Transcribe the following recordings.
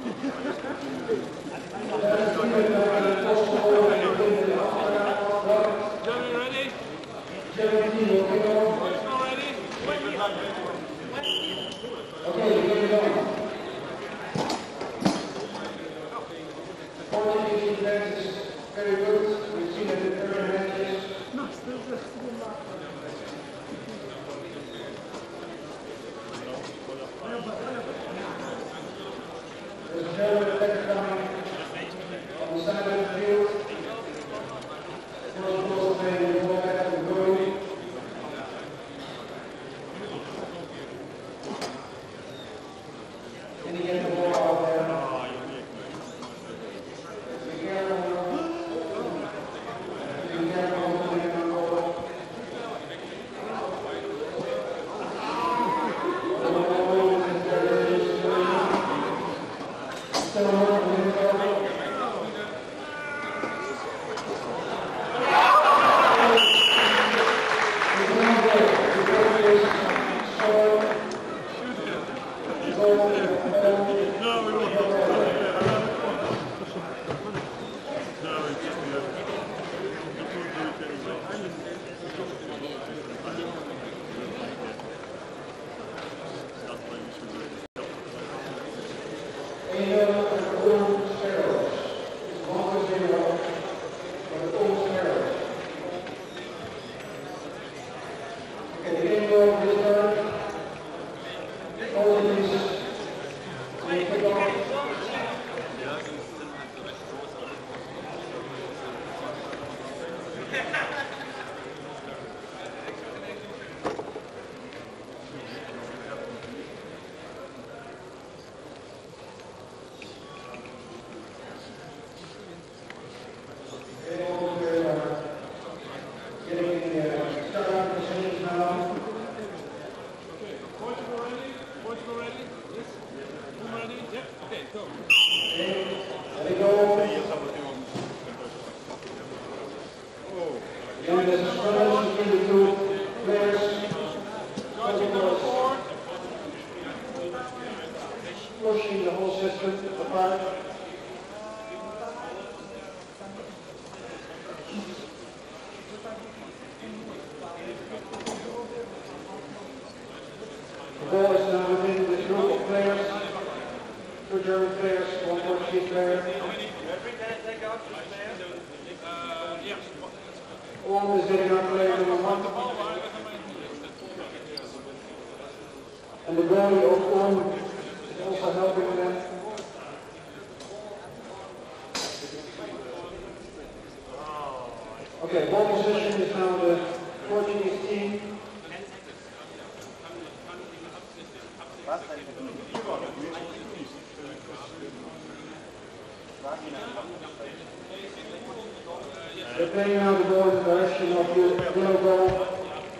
They're playing now the ball in the direction of the yellow ball.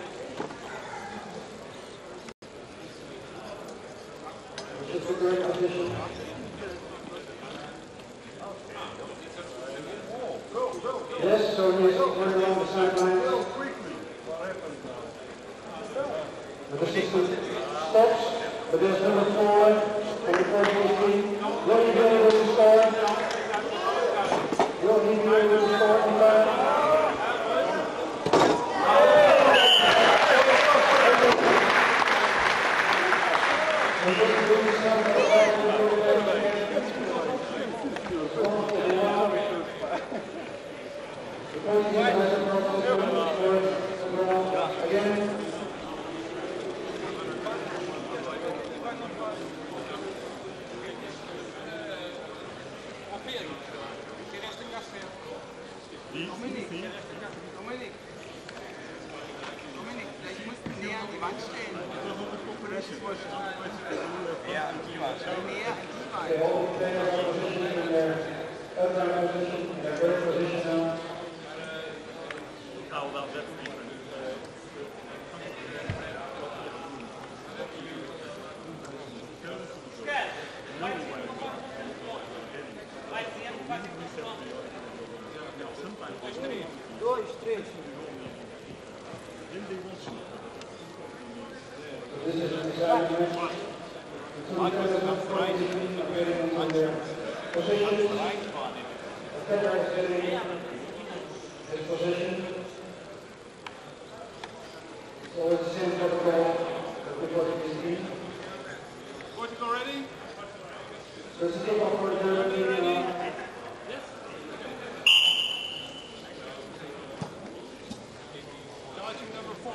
Which is the correct position. Yes, so he's running along the sidelines. And the system stops, but there's number 4 from the Portugal team. Lonnie Gillen will score. Lonnie Gillen will score on that. Again. Ich muss näher an die Wand stehen. Oder ist es wurscht? Ja, an die Wand. Näher an die Wand. This is their positions. Attacker is getting his position. So it's the same protocol that the Portuguese team. Portugal ready? So it's a kickoff for Germany. Yes. Charging number 4.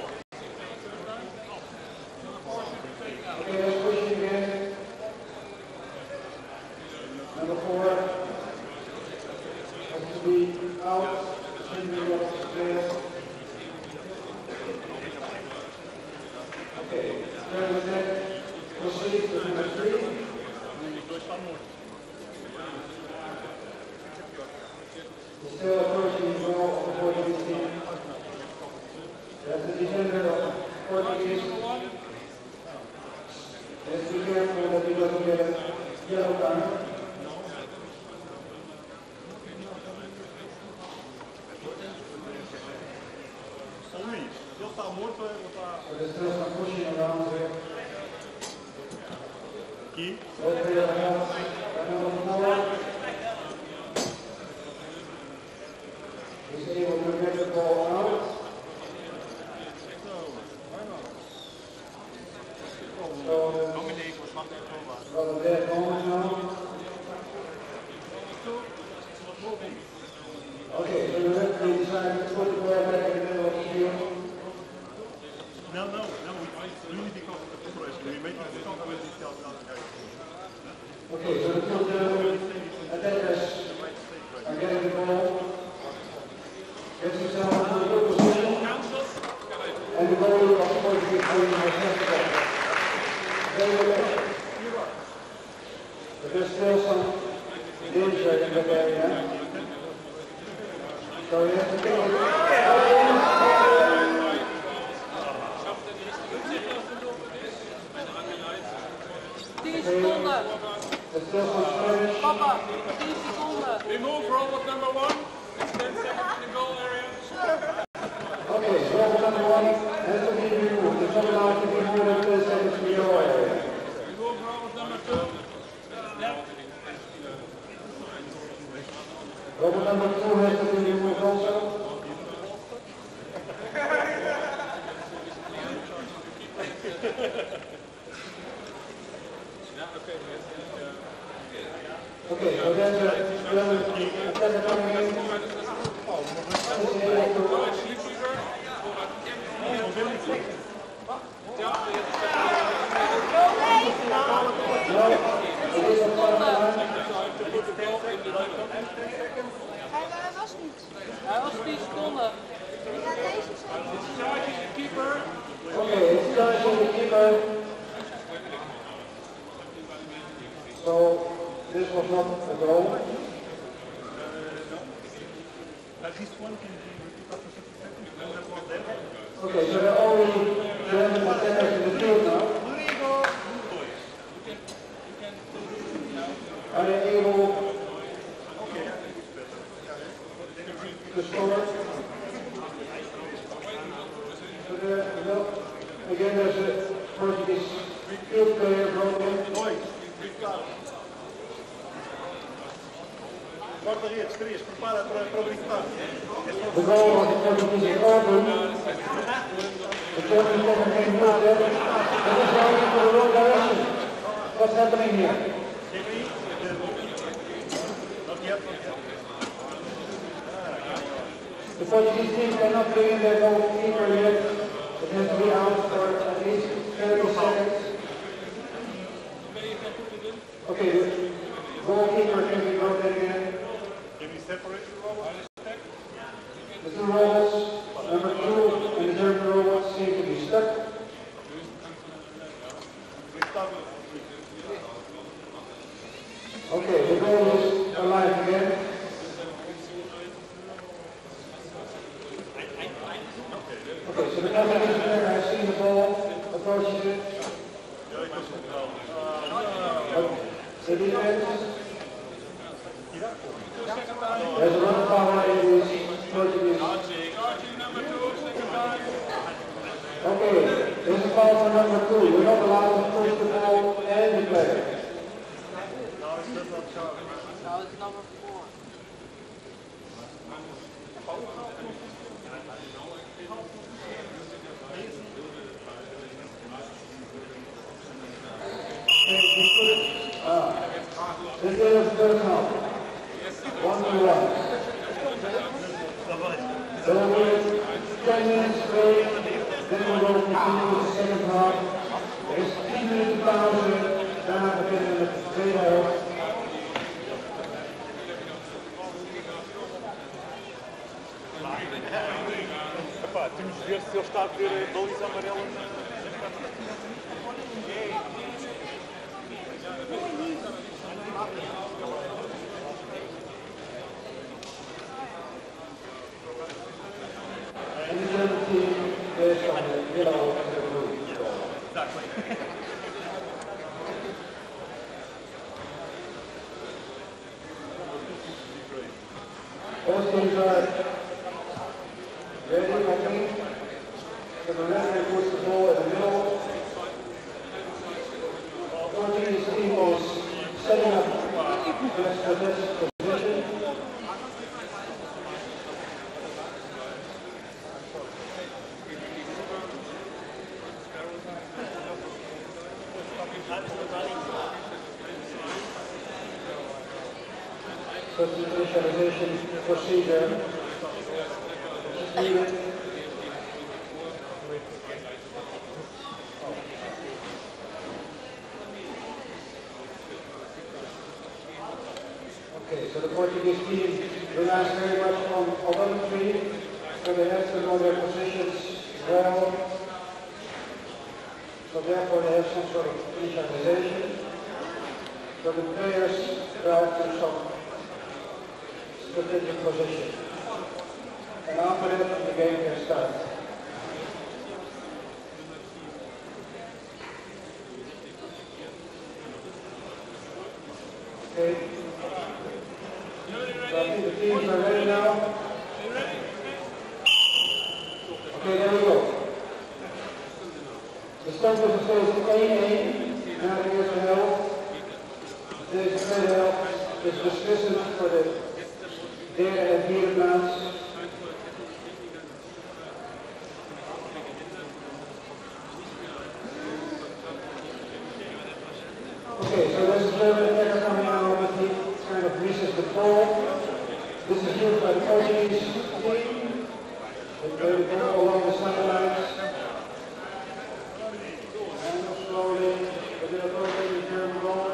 Okay, let's push it again. Number 4 has to be out. Shouldn't be able to play. Okay, turn the neck. Proceed to number 3. Still approaching the goal of the Portuguese team. That's the defender of Portuguese. Let's be careful that he doesn't get a yellow card. So there's still some pushing around there. Both players are out. Number 4 is able to get the ball out. So they're going now. Okay, so the referee decided to put the ball back in the middle of the field. No, only because of the preparation. We make it stop with the Okay, so the two attackers are getting the ball. Gets himself into a good position. And the goalie of the Portuguese team has left the ball. Very well. But there's still some danger in that area. So you have to take it. There's still some Spanish. Papa, 10 seconden. Remove robot number 1. It's 10 seconds in the goal area. Okay, robot number 1 has to be removed. It's not allowed to be more than 10 seconds in the goal area. Remove robot number 2. Robot number 2 has to be removed also. Okay, so there's a attacker coming in. Hij was niet. Hij was 10 seconden. Ja, deze Charging the keeper. Okay, it's charging the keeper. So this was not a goal. Okay, so there are only German attackers in the field now. Are they able to score? So there, well, again, there's a Portuguese field player broken. The goal of the Portuguese is open. The Germans never came good there. It is going into the wrong direction. What's happening here? The Portuguese team cannot bring in their goalkeeper yet. It has to be out for at least 30 seconds. Okay, the goalkeeper can be broken again. Can we separate the robots? The two robots, number 2 and the German robots, seem to be stuck. Okay, the goal is alive again. Okay, so the Portuguese player has seen the ball, approaches it. The defense. There's a lot of power in this Portuguese. Okay, there's a foul for number 2. You're not allowed to push the ball and the player. No, it's number 4. This is third count. 1-1. So with 10 minutes break, then we will continue with the second half. Er is 10 minuten pauze, daarna beginnen we met de tweede helft. Toen je weer stilstaat, weer balies amarelo. En de German team is van de yellow en de blue. Exactly. Both teams are ready, I think. So the referee puts the ball in the middle. Portuguese team is setting up for this position. Substitutionalization procedure is needed. Okay, so the Portuguese team relies very much on autometry, so they have to know their positions well. So therefore they have some sort of initialization. So the players drive to some strategic position. And after that, the game can start. Okay. So I think the teams are ready now. Okay, there we go. De stand is nog steeds 1-1 na de eerste helft. Deze tweede helft is beslissend voor de derde en vierde plaats. Okay, so there's a German attacker coming out with he kind of misses the ball. This is used by the Portuguese team. They play the ball along the sidelines. And slowly, a bit of rotating the German ball.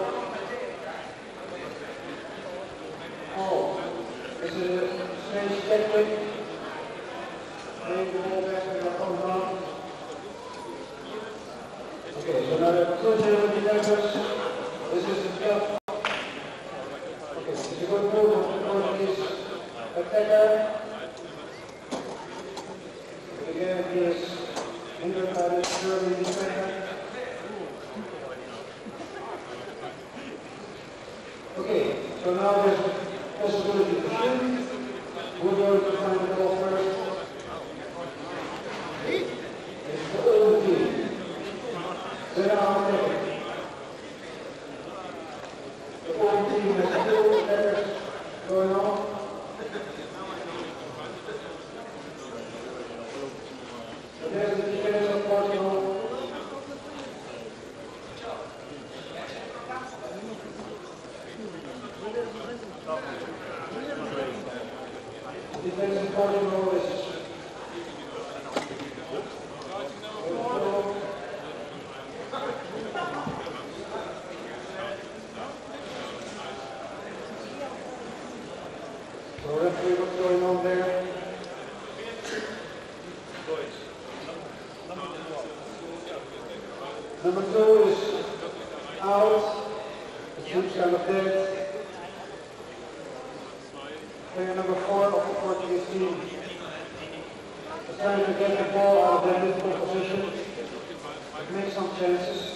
Oh, this is a strange technique. Playing the ball back in the own half. Okay, so now there are two German defenders. This is the top. Okay, this is a good move of the Portuguese attacker. But again, he is hindered by the German defender. Okay, so now there's a possibility to shoot. Who's going to find the ball first? It's the old team. Then I'll take it. The old team has two attackers going on. So there's the defense of Portugal. The defense of Portugal is so referee, what's going on there? Number 2 is out. The team's kind of dead. Player number 4 of the Portuguese team is trying to get the ball out of their difficult position, make some chances.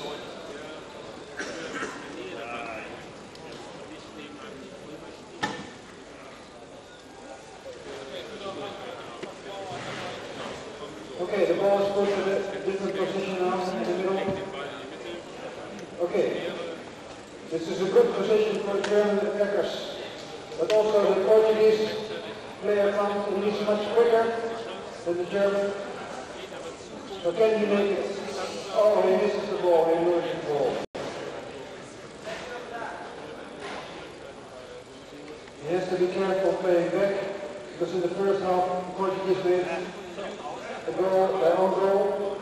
Okay, the ball is put in a different position now in the middle. Okay, this This is a good position for German attackers, but also the Portuguese player comes, he's much quicker than the German. So can he make it? Oh, he misses the ball, he loses the ball. He has to be careful playing back, because in the first half, the Portuguese made a goal, their own goal.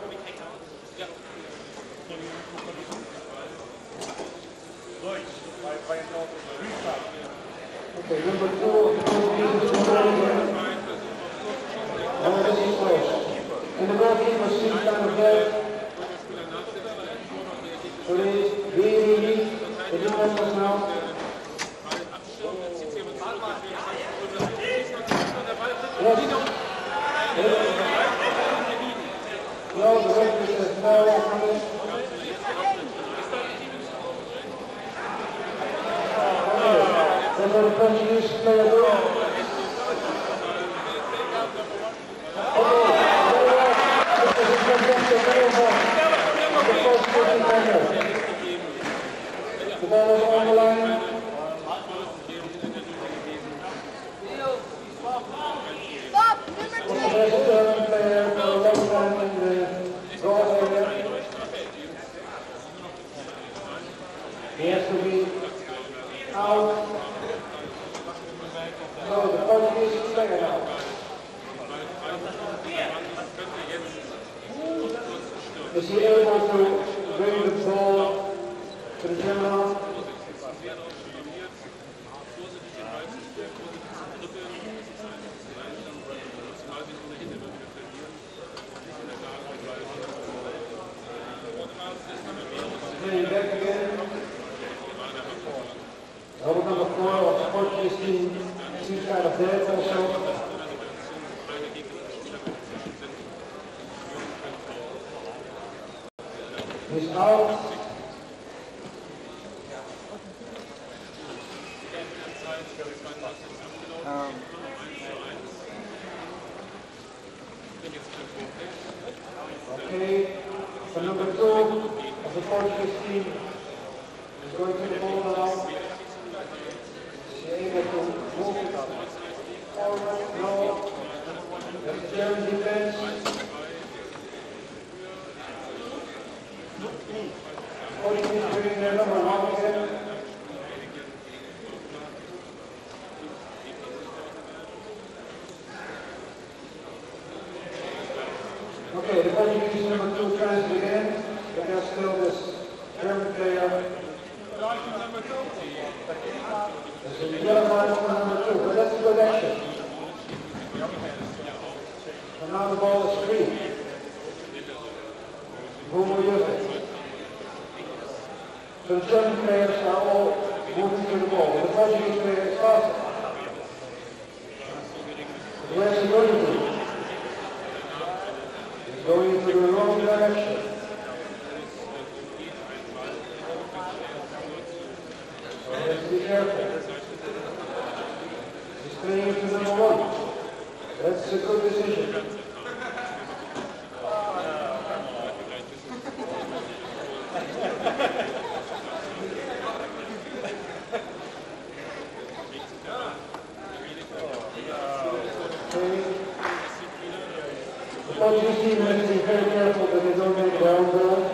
Okay, number 2 of the Portuguese is again. Oh, this is close. And the goalkeeper seems kind of dead. So he's really neat. The defense was now. Yes. No, the referee says no. That's what the Portuguese player do. The ball is on the line. There's a German player for a long time in the goal area. He has to be out. So the Portuguese player now. Is he able to bring the ball to the German? Playing back again. Robot number 4 of the Portuguese team seems kind of dead also. He's out. Okay, so number 2 of the Portuguese team is going to the ball now. Is he able to move it forward? No. That's the German defense. Portuguese bringing their number 1 again. Okay, the Portuguese number 2 tries it again, but there's still this German player. There's a yellow line for number 2, but that's a good action. So now the ball is free. Who will use it? So the German players are all moving to the ball. The Portuguese player is faster. Where's he going to do? He's going into the wrong direction. So he has to be careful. He's playing into number 1. That's a good decision. The Portuguese team has to be very careful that they don't make their own goal.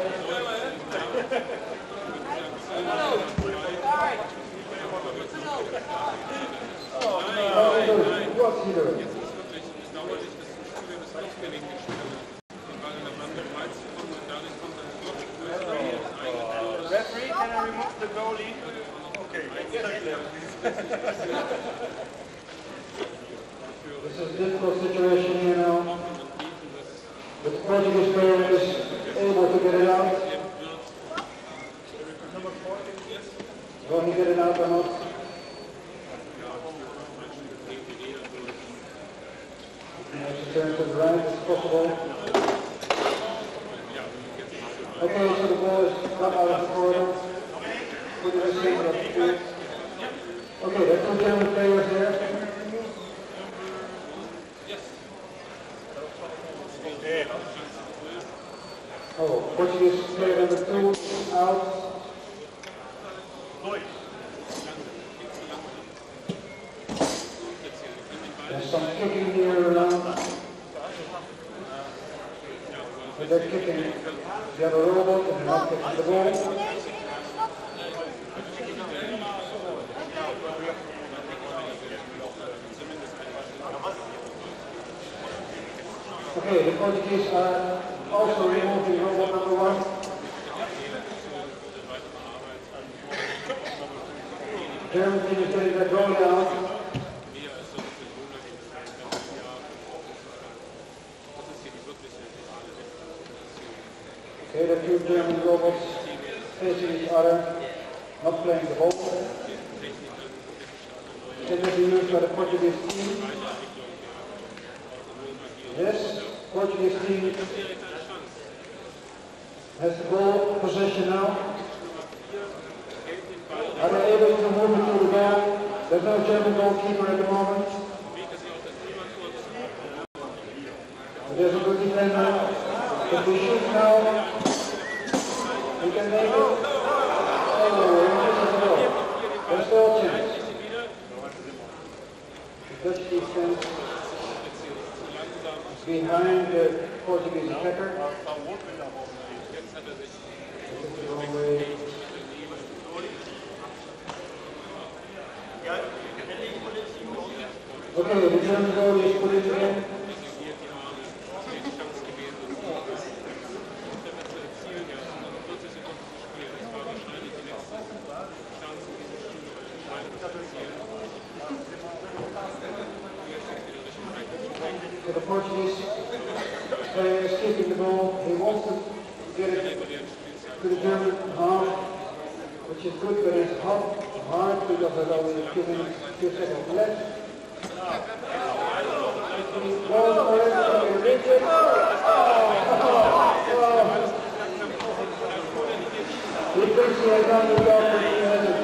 What's he doing? Referee, can I remove the goalie? Okay, This is a difficult situation here now. But the Portuguese player is able to get it out. Will he get it out or not? He has to turn to the right, it's possible. Okay, so the ball is come out of the corner. Put it in the field. Okay, there are 2 German players there. Oh, Portuguese player number 2 out. There's some kicking here around. But they're kicking the other robot and they're not kicking the ball. Okay, the Portuguese are also removing robot number 1. German team is getting their goal down. Okay, the two German robots facing each other, not playing the ball. Can this be used by the Portuguese team? Yes, Portuguese team has the ball possession now. Are they able to move it to the goal? There's no German goalkeeper at the moment. There's a good defender. If we shoot now, we can make it. Oh, there's still a chance. The Dutch defense behind the Portuguese attacker. Okay, the German goal is put it in. So the Portuguese player is keeping the ball. He wants to get it to the German half, which is good, but it's hard because there's only a few seconds left. He thinks he has done the job, but he hasn't.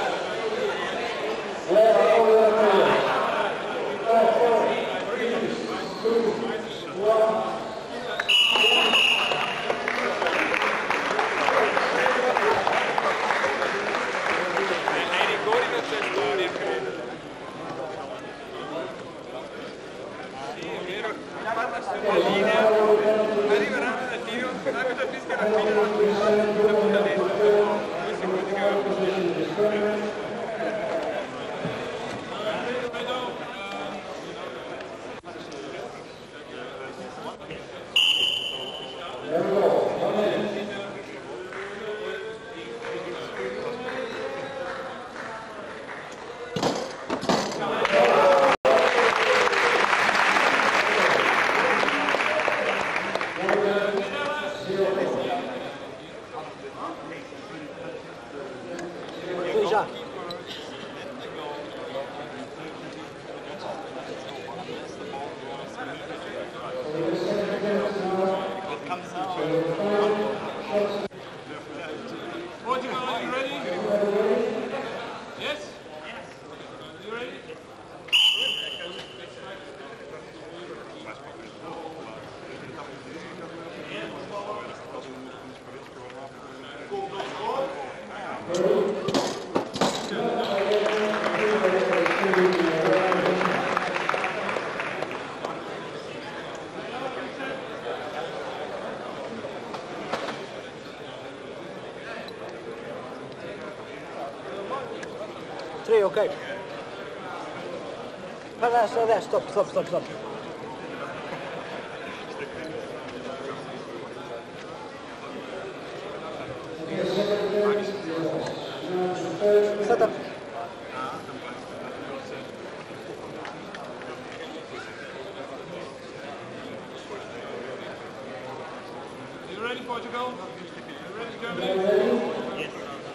Portugal, are you ready? Yes? You ready? Three, okay. Stay there, stop. Set up. You ready, Portugal? You ready, Germany? Yes.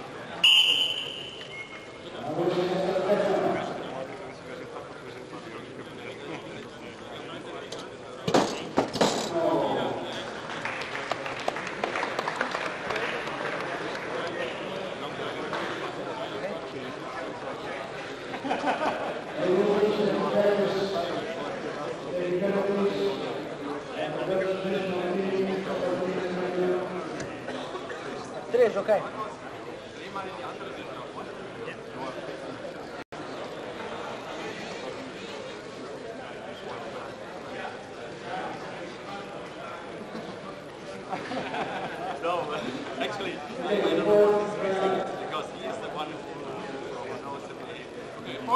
Três, ok.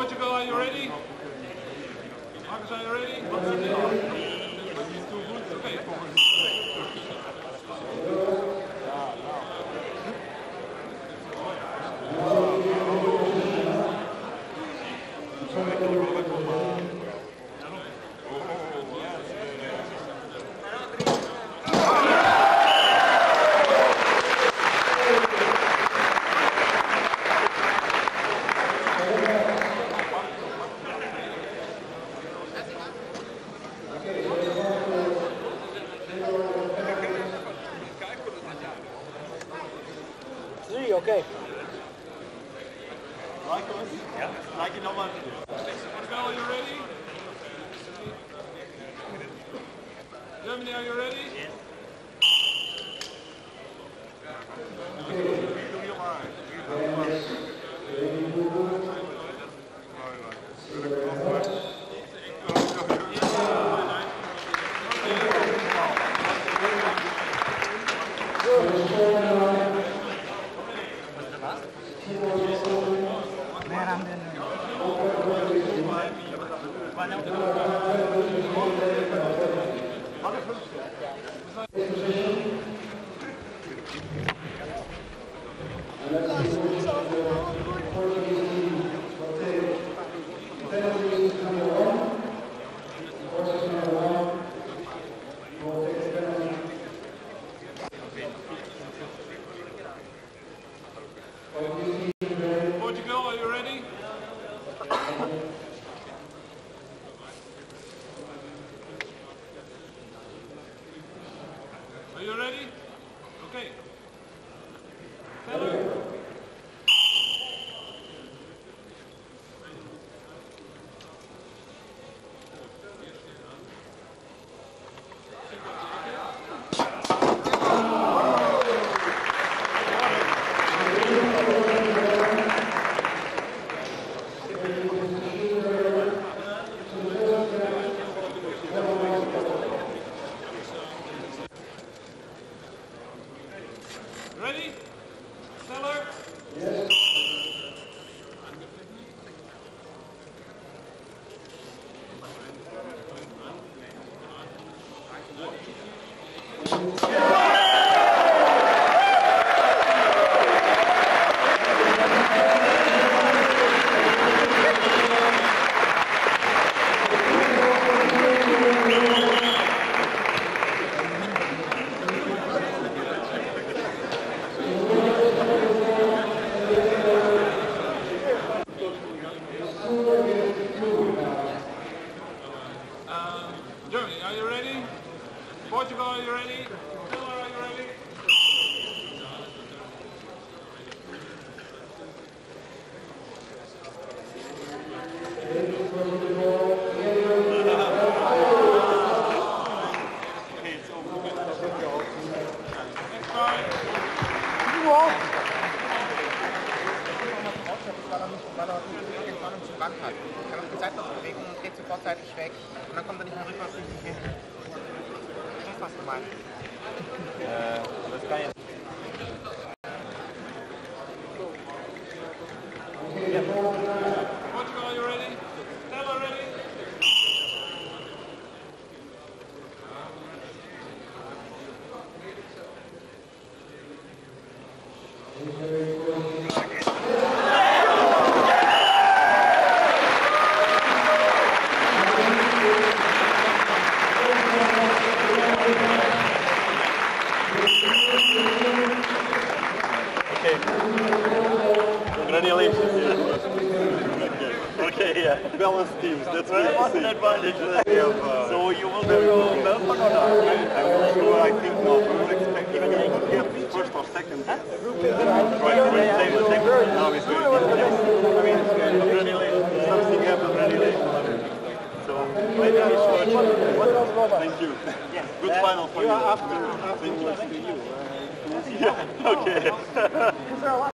Portugal, are you ready? Marcus, are you ready? Okay. Okay. Yeah. Like it nochmal. Portugal, are you ready? Germany, are you ready? Yes. Portugal, are you ready? Are you ready? Okay. Taylor. Ready? Taylor? Yes. Germany, are you ready? Portugal, are you ready? Taylor, are you ready? Next time. Wand hat. Kann man die Seitwärtsbewegung und geht sofort seitlich weg. Und dann kommt er nicht mehr rückwärts richtig hin. Das ist was gemeint. Das kann jetzt. Portugal, are you ready? Taylor, ready? Congratulations. Okay, yeah. Balanced teams, that's what's an advantage that we have. So you will do Melbourne or not? I will do, I think not. We will expect even if he gets first or second. Right, same. Now he's doing it. I mean, congratulations. Something happened really late. So, maybe I should. Thank you. Good final for you. Thank you. Yeah, okay.